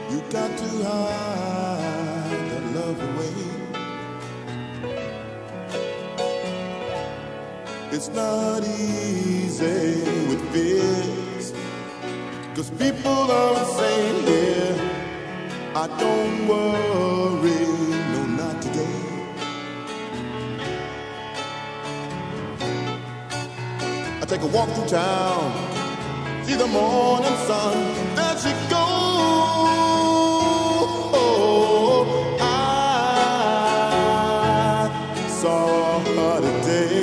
You got to hide that love away. It's not easy with fears, 'cause people are saying here, I don't worry, no, not today. I take a walk through town, see the morning sun, there she goes. I saw her today.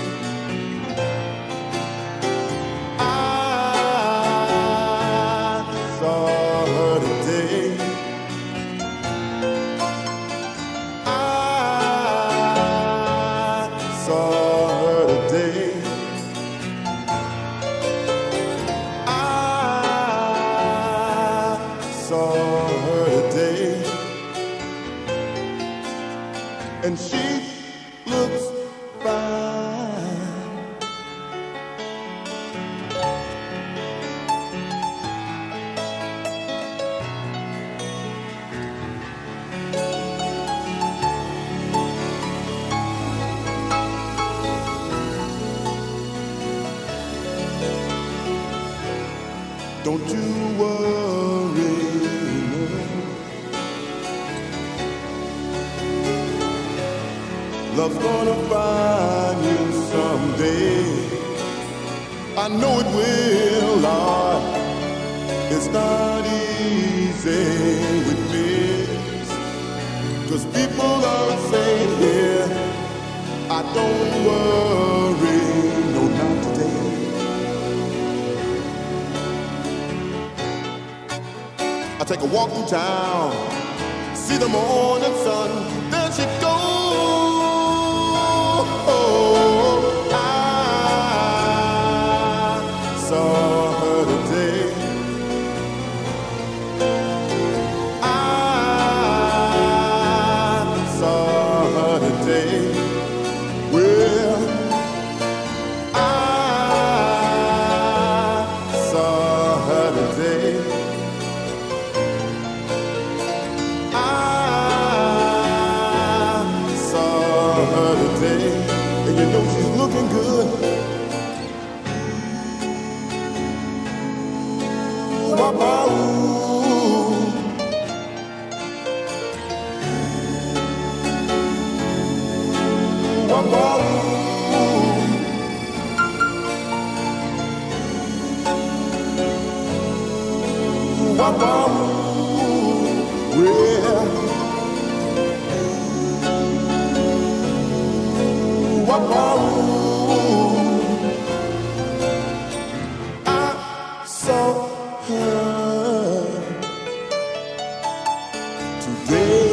And she looks fine. Don't you worry, no. Love's gonna find you someday. I know it will, Lord. It's not easy with this, 'cause people are saying here, I don't worry, no, not today. I take a walk through town, see the morning sun, there she goes. I saw her today. I saw her today. Well, I saw her today. And you know she's looking good. I saw her today.